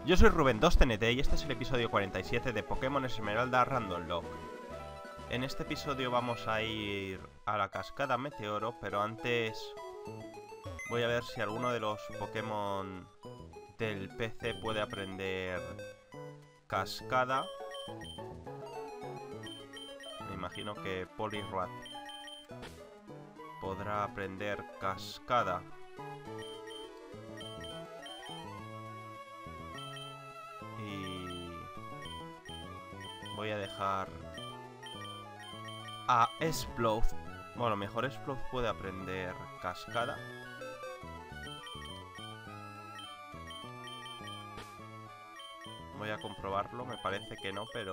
Yo soy Rubén2TNT y este es el episodio 47 de Pokémon Esmeralda Random Lock. En este episodio vamos a ir a la cascada Meteoro, pero antes voy a ver si alguno de los Pokémon del PC puede aprender cascada. Me imagino que Poliwrath podrá aprender cascada. Y voy a dejar a Sploth. Bueno, mejor Sploth puede aprender cascada. Voy a comprobarlo, me parece que no, pero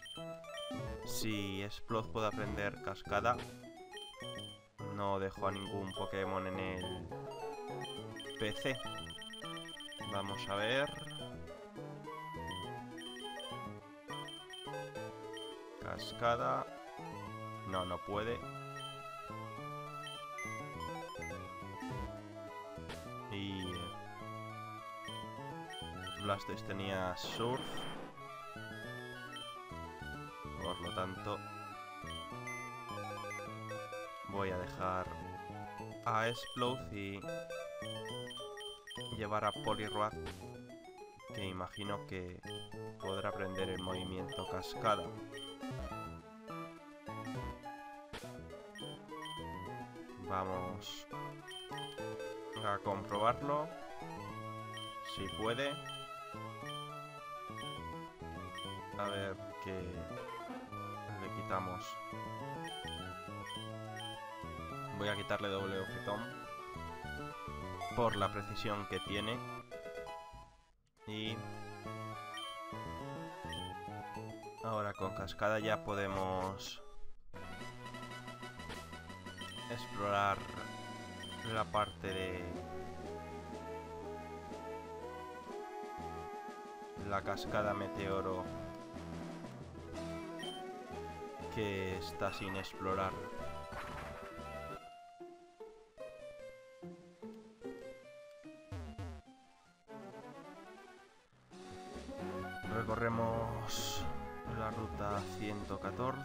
si Sploth puede aprender cascada, no dejo a ningún Pokémon en el PC. Vamos a ver. Cascada. No, no puede. Y Blastoise tenía Surf. Por lo tanto, voy a dejar a Sploth y llevar a Poliwrath, que imagino que podrá aprender el movimiento cascada. Vamos a comprobarlo. Si puede. A ver qué le quitamos. Voy a quitarle doble objetón por la precisión que tiene. Y ahora con cascada ya podemos explorar la parte de la cascada Meteoro que está sin explorar. Recorremos la ruta 114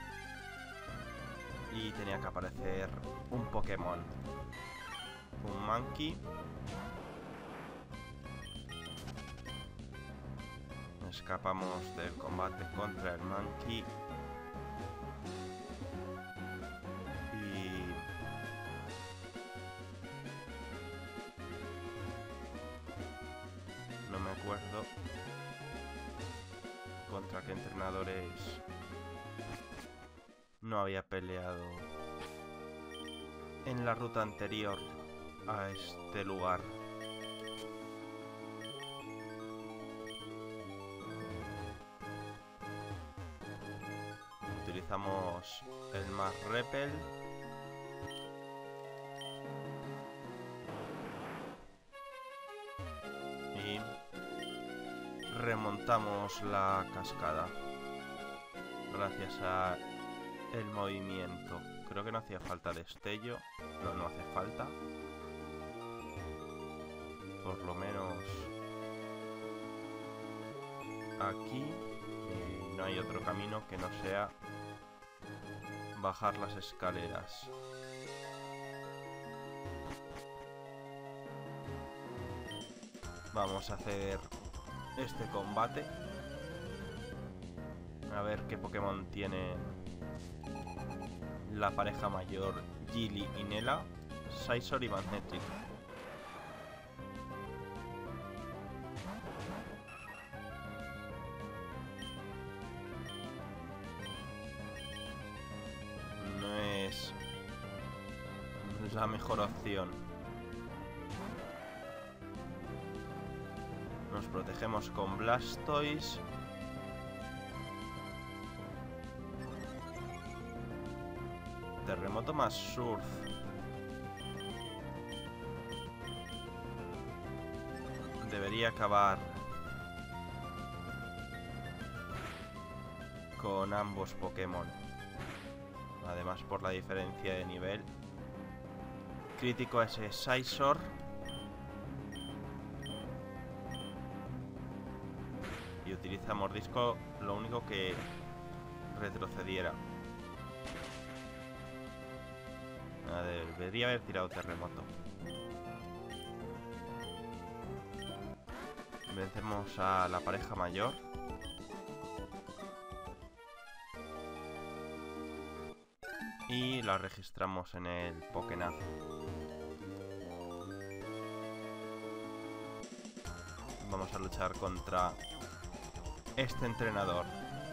y tenía que aparecer un Pokémon, un Mankey. Escapamos del combate contra el Mankey y no me acuerdo contra qué entrenadores no había peleado en la ruta anterior a este lugar. Utilizamos el Mars Repel. Y remontamos la cascada gracias a el movimiento. Creo que no hacía falta destello. No, no hace falta. Por lo menos aquí. Y no hay otro camino que no sea bajar las escaleras. Vamos a hacer este combate. A ver qué Pokémon tiene la pareja mayor, Gilly y Nela, Scizor y Magnetic. No es la mejor opción. Nos protegemos con Blastoise. Terremoto más Surf. Debería acabar con ambos Pokémon. Además, por la diferencia de nivel. Crítico ese Scizor. Y utiliza mordisco, lo único que retrocediera. Debería haber tirado terremoto. Vencemos a la pareja mayor. Y la registramos en el Pokénav. Vamos a luchar contra este entrenador.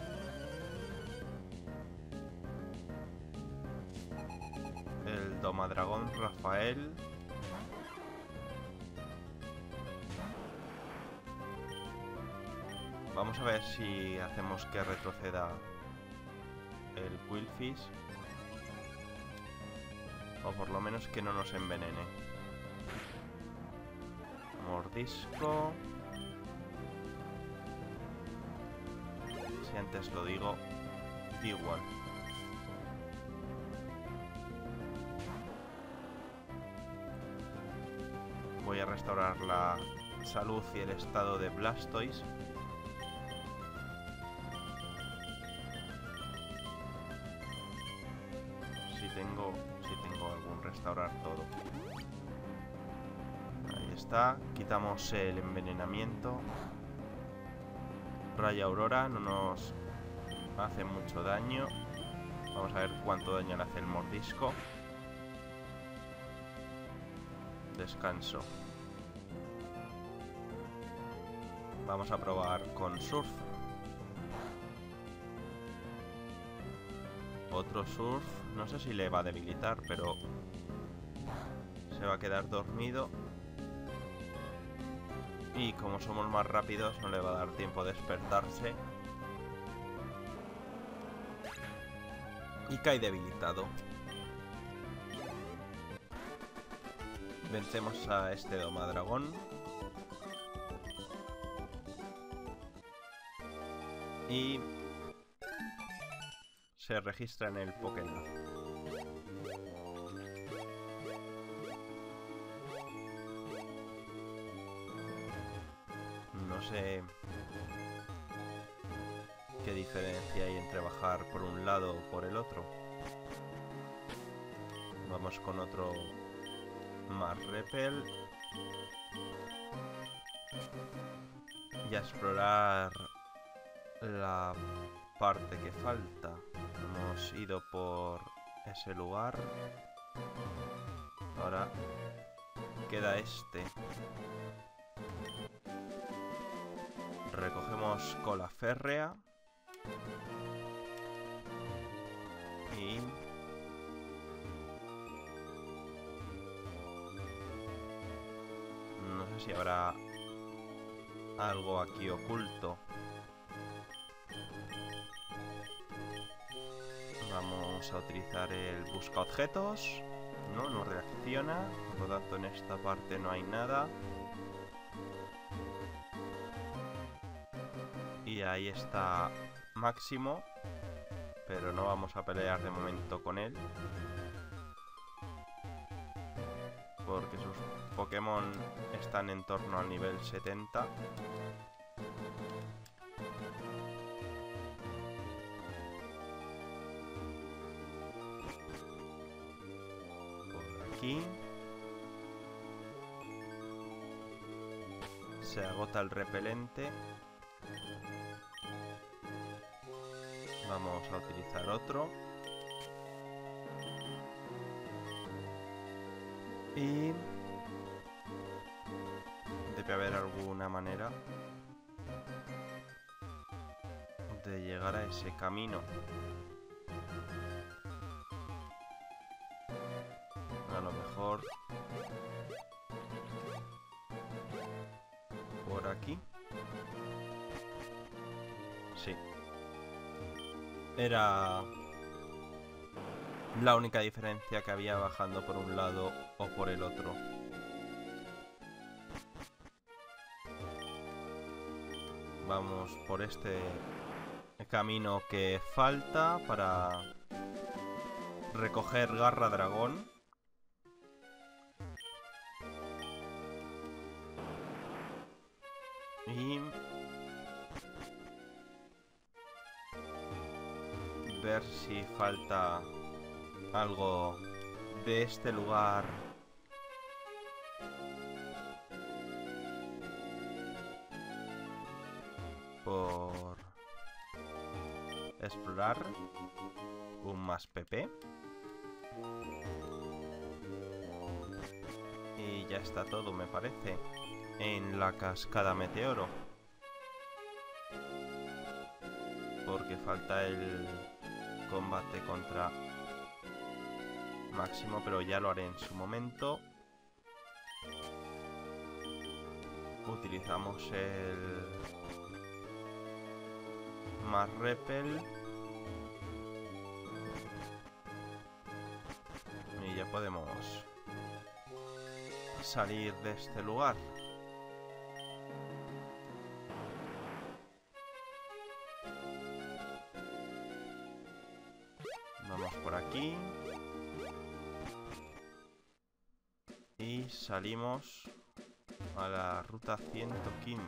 El Domadragón Rafael. Vamos a ver si hacemos que retroceda el Qwilfish. O por lo menos que no nos envenene. Mordisco. Si antes lo digo, igual. Voy a restaurar la salud y el estado de Blastoise. Si tengo algún, restaurar todo. Ahí está. Quitamos el envenenamiento. Raya Aurora no nos hace mucho daño. Vamos a ver cuánto daño le hace el mordisco. Descanso. Vamos a probar con Surf. Otro Surf. No sé si le va a debilitar, pero se va a quedar dormido. Y como somos más rápidos, no le va a dar tiempo de despertarse. Y cae debilitado. Vencemos a este Domadragón. Y se registra en el Pokénav. No sé qué diferencia hay entre bajar por un lado o por el otro. Vamos con otro Mars Repel. Y a explorar la parte que falta. Hemos ido por ese lugar. Ahora queda este. Recogemos cola férrea. Y no sé si habrá algo aquí oculto. Vamos a utilizar el busca objetos. No reacciona. Por lo tanto, en esta parte no hay nada. Y ahí está Máximo. Pero no vamos a pelear de momento con él. Porque sus Pokémon están en torno al nivel 70. Por aquí. Se agota el repelente. Vamos a utilizar otro. Y debe haber alguna manera de llegar a ese camino. A lo mejor por aquí. Sí. Era la única diferencia que había bajando por un lado o por el otro. Vamos por este camino que falta para recoger Garra Dragón. Y ver si falta algo de este lugar. Por explorar. Un más PP. Y ya está todo, me parece, en la cascada Meteoro. Porque falta el combate contra Máximo, pero ya lo haré en su momento. Utilizamos el más Repel. Y ya podemos salir de este lugar. Vamos por aquí. Y salimos a la ruta 115.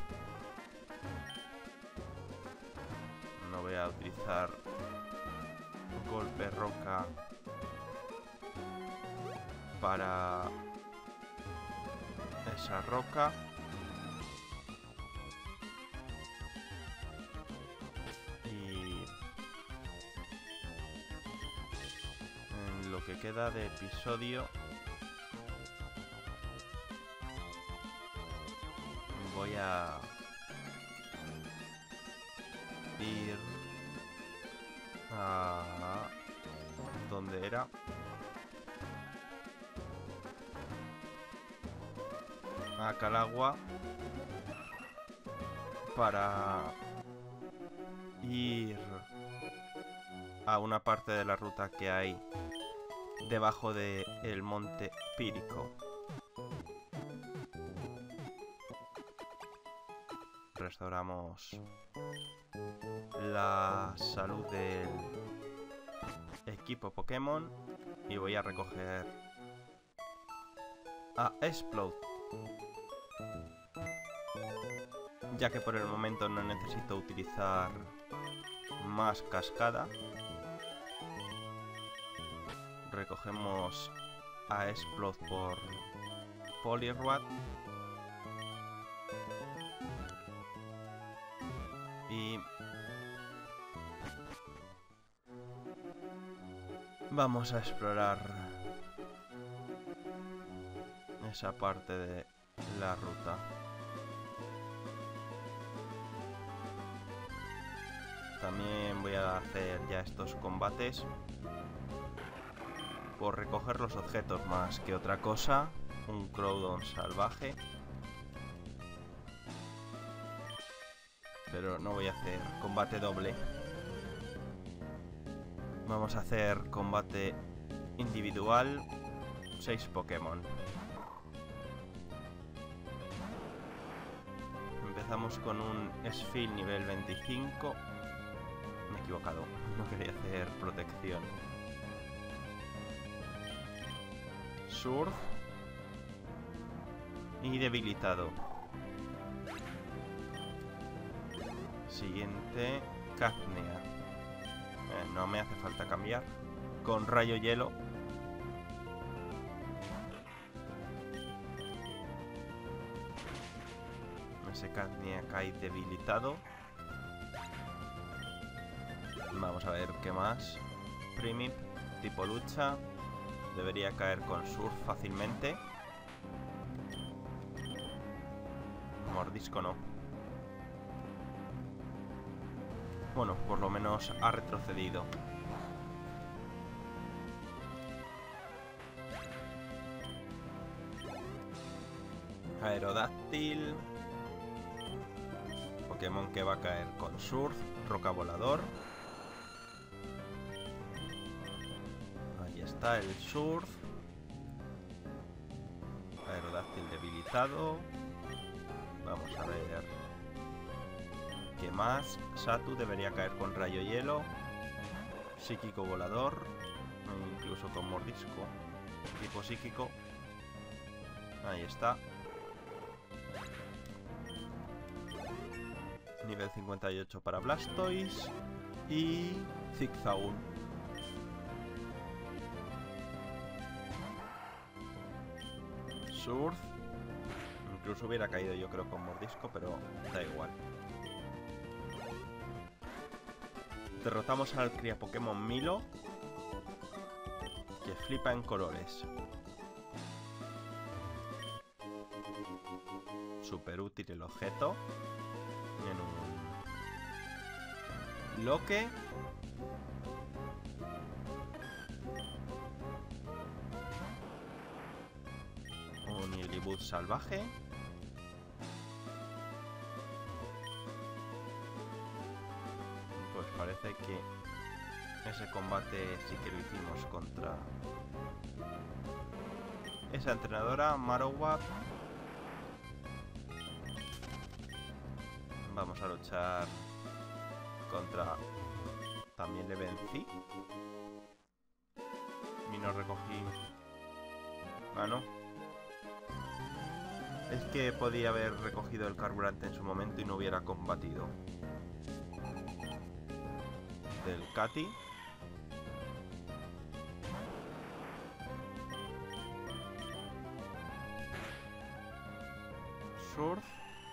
No voy a utilizar golpe roca para esa roca. Y en lo que queda de episodio voy a ir a... ¿dónde era? A Calagua para ir a una parte de la ruta que hay debajo del monte Pírico. Restauramos la salud del equipo Pokémon y voy a recoger a Explode, ya que por el momento no necesito utilizar más cascada. Recogemos a Explode por Poliwrath y vamos a explorar esa parte de la ruta. También voy a hacer ya estos combates por recoger los objetos más que otra cosa. Un Groudon salvaje. Pero no voy a hacer combate doble. Vamos a hacer combate individual. 6 Pokémon. Empezamos con un Spheal nivel 25. Me he equivocado. No quería hacer protección. Surf. Y debilitado. Siguiente, Cacnea. No me hace falta cambiar. Con rayo hielo. Ese Cacnea cae debilitado. Vamos a ver qué más. Primip, tipo lucha. Debería caer con Surf fácilmente. Mordisco no. Bueno, por lo menos ha retrocedido. Aerodáctil. Pokémon que va a caer con Surf. Roca volador. Ahí está el Surf. Aerodáctil debilitado. Vamos a ver qué más. Satu debería caer con rayo hielo. Psíquico volador. Incluso con mordisco. Tipo psíquico. Ahí está. Nivel 58 para Blastoise. Y Zigzagoon. Surf. Incluso hubiera caído yo creo con mordisco, pero da igual. Derrotamos al cría Pokémon Milo, que flipa en colores. Súper útil el objeto. En un bloque. Un Ilibut salvaje. Pues parece que ese combate sí que lo hicimos contra esa entrenadora, Marowak. Vamos a luchar contra... También le vencí. Y no recogí... Ah, no. Es que podía haber recogido el carburante en su momento y no hubiera combatido. Del Katy. Surf.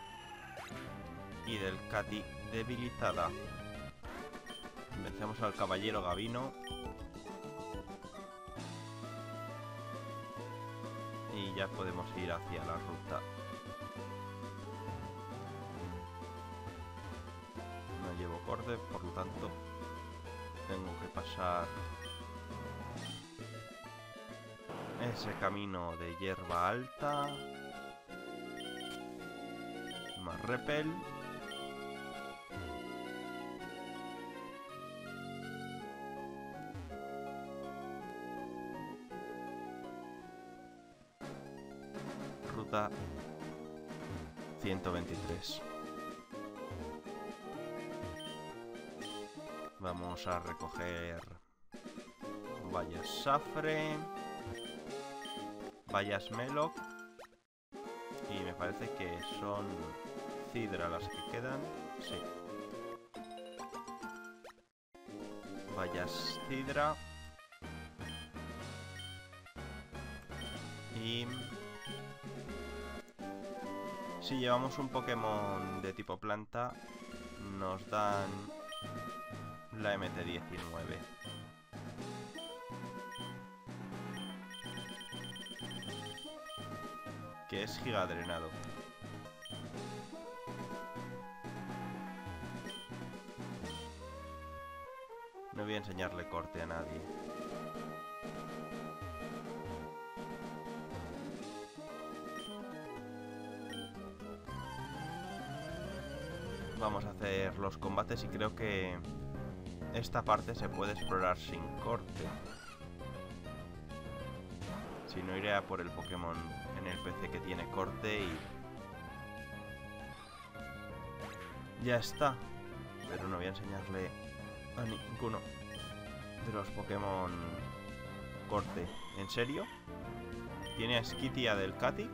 Y del Katy debilitada. Vencemos al caballero Gavino. Y ya podemos ir hacia la ruta. No llevo corde, por lo tanto tengo que pasar ese camino de hierba alta. Más repel. Ruta 123. Vamos a recoger bayas Safre, bayas Meloc, y me parece que son Cidra las que quedan. Sí. Bayas Cidra. Y... si llevamos un Pokémon de tipo planta, nos dan la MT-19. Que es Giga Drenado. No voy a enseñarle corte a nadie. Vamos a hacer los combates y creo que esta parte se puede explorar sin corte. Si no, iré a por el Pokémon en el PC que tiene corte y... ya está. Pero no voy a enseñarle a ninguno de los Pokémon corte. ¿En serio? ¿Tiene a Skitty y a Delcatty?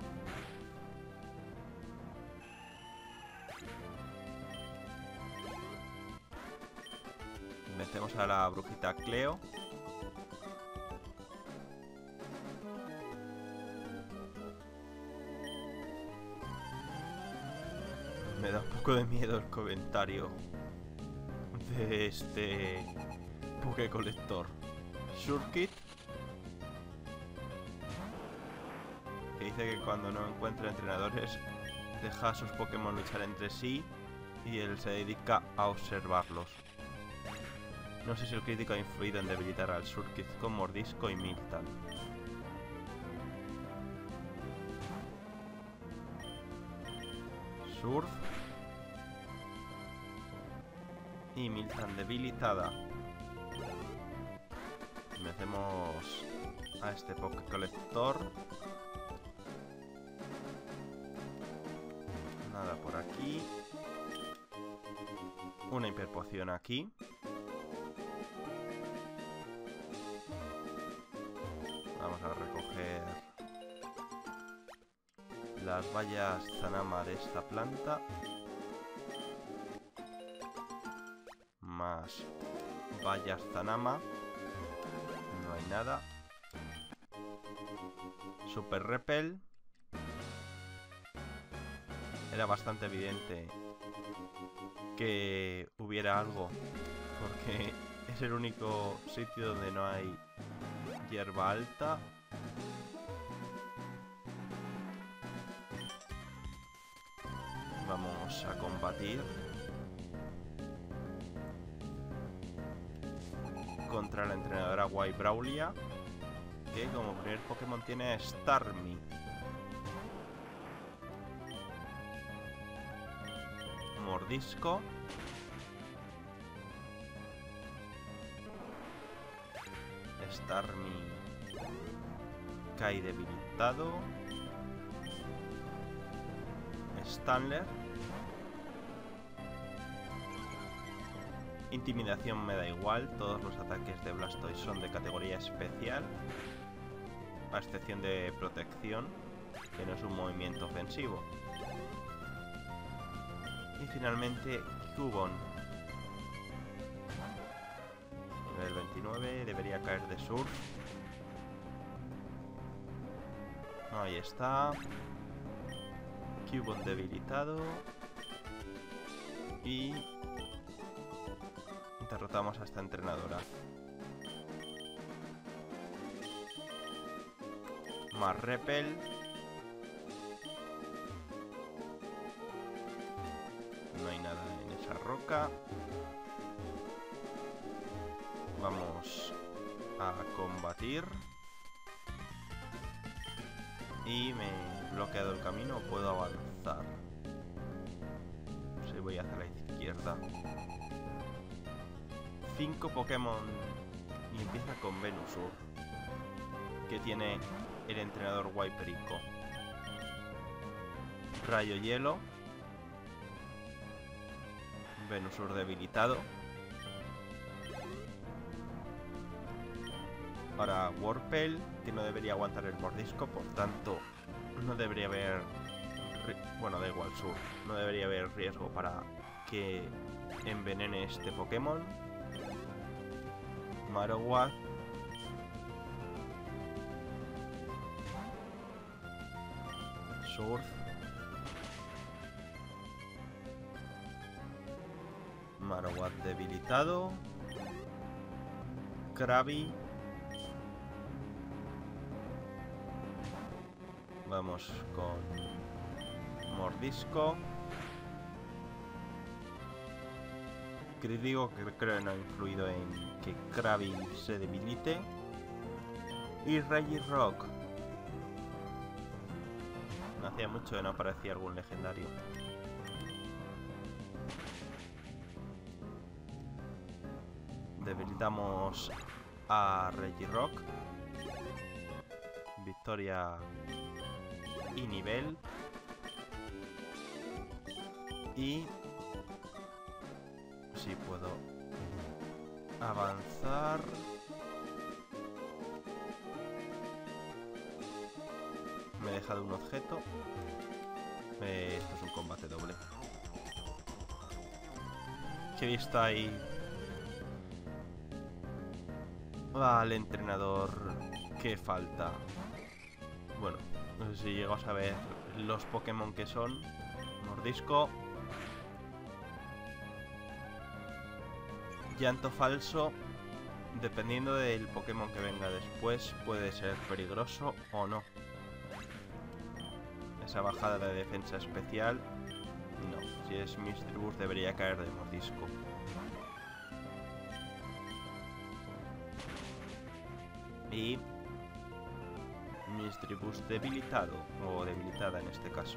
Metemos a la brujita Cleo. Me da un poco de miedo el comentario de este Pokécolector. Surkit, que dice que cuando no encuentra entrenadores deja a sus Pokémon luchar entre sí y él se dedica a observarlos. No sé si el crítico ha influido en debilitar al Surkit con mordisco y Miltank. Surf. Y Miltank debilitada. Metemos a este Pokécolector. Nada por aquí. Una hiperpoción aquí. Vamos a recoger las bayas Zanama de esta planta. más vallas Zanama. No hay nada. Super Repel. Era bastante evidente que hubiera algo, porque es el único sitio donde no hay hierba alta. Vamos a combatir contra la entrenadora Brawlia, que como primer Pokémon tiene Starmie. Mordisco. Starmie cae debilitado. Stanler. Intimidación me da igual, todos los ataques de Blastoise son de categoría especial, a excepción de protección, que no es un movimiento ofensivo. Y finalmente Cubone. Nivel 29, debería caer de Surf. Ahí está. Cubone debilitado. Y derrotamos a esta entrenadora. Más Repel. No hay nada en esa roca. Vamos a combatir. Y me he bloqueado el camino, puedo avanzar. Sí, voy hacia la izquierda. 5 Pokémon y empieza con Venusaur, que tiene el entrenador Guayperico. Rayo Hielo. Venusaur debilitado. Ahora Warpel, que no debería aguantar el mordisco, por tanto no debería haber... Bueno, da igual, Sur. No debería haber riesgo para que envenene este Pokémon. Marowak. Surf. Marowak debilitado. Krabby. Vamos con mordisco. Crítico, que creo que no ha influido en que Krabby se debilite. Y Regirock. Hacía mucho que no aparecía algún legendario. Debilitamos a Regirock. Victoria y nivel. Y si puedo avanzar. Me he dejado un objeto. Esto es un combate doble. ¿Qué he visto ahí? Al entrenador. ¿Qué falta? Bueno, no sé si llego a saber los Pokémon que son. Mordisco. Llanto falso. Dependiendo del Pokémon que venga después, puede ser peligroso o no. Esa bajada de defensa especial, no. Si es Misdreavus debería caer de mordisco. Y Misdreavus debilitado, o debilitada en este caso.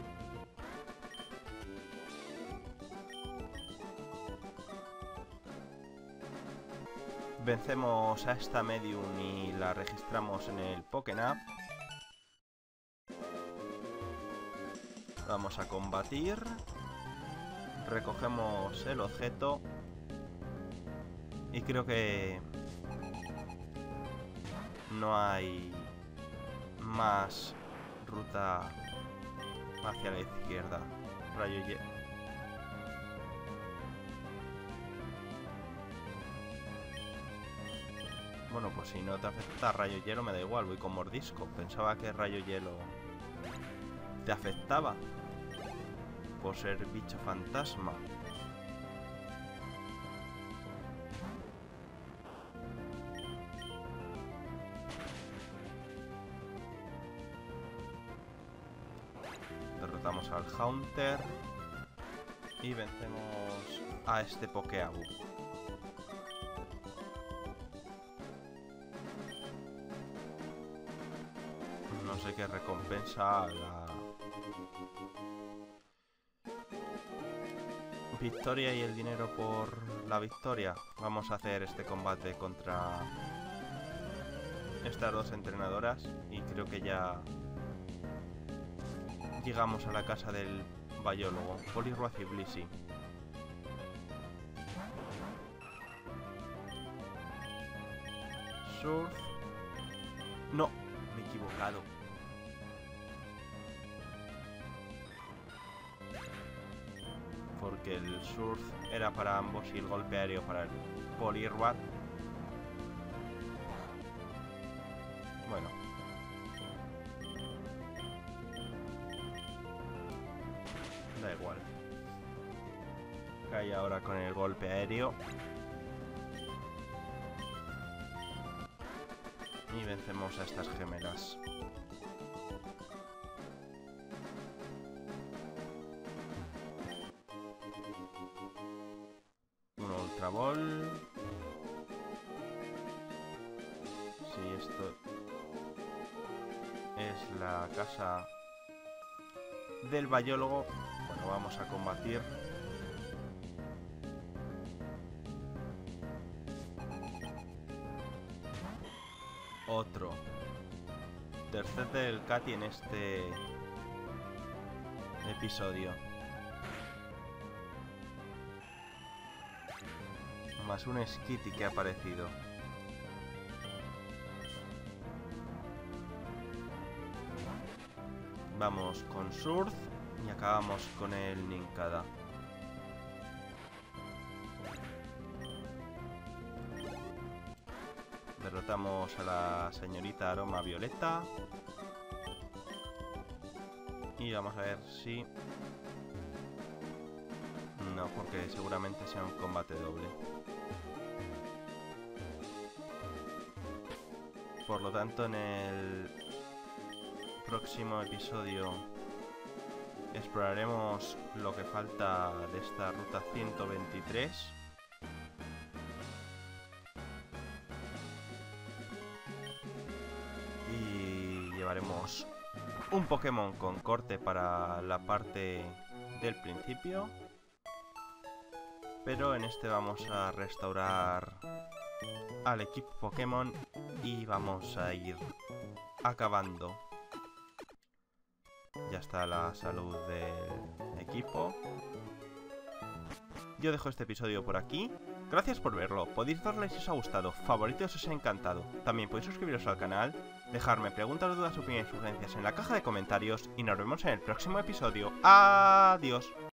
Vencemos a esta Medium y la registramos en el Pokénap. Vamos a combatir. Recogemos el objeto. Y creo que no hay más ruta hacia la izquierda. Rayo Hielo. Bueno, pues si no te afecta rayo hielo me da igual, voy con mordisco. Pensaba que rayo hielo te afectaba por ser bicho fantasma. Derrotamos al Haunter y vencemos a este Pokéabu. No sé qué recompensa la victoria y el dinero por la victoria. Vamos a hacer este combate contra estas dos entrenadoras y creo que ya llegamos a la casa del biólogo, Poliwrath y Blissey. Surf. No, me he equivocado. Porque el Surf era para ambos y el golpe aéreo para el Poliwrath. Bueno. Da igual. Cae ahora con el golpe aéreo. Y vencemos a estas gemelas. Un Ultra Ball. Sí, esto es la casa del biólogo. Bueno, vamos a combatir. Otro. Tercer del Katy en este episodio. Más un Skitty que ha aparecido. Vamos con Surf y acabamos con el Nincada. Derrotamos a la señorita Aroma Violeta. Y vamos a ver si... No, porque seguramente sea un combate doble. Por lo tanto, en el próximo episodio exploraremos lo que falta de esta ruta 123. Y llevaremos un Pokémon con corte para la parte del principio. Pero en este vamos a restaurar al equipo Pokémon y vamos a ir acabando. Ya está la salud del equipo. Yo dejo este episodio por aquí. Gracias por verlo. Podéis darle si os ha gustado, favorito si os ha encantado. También podéis suscribiros al canal, dejarme preguntas, dudas, opiniones y sugerencias en la caja de comentarios y nos vemos en el próximo episodio. ¡Adiós!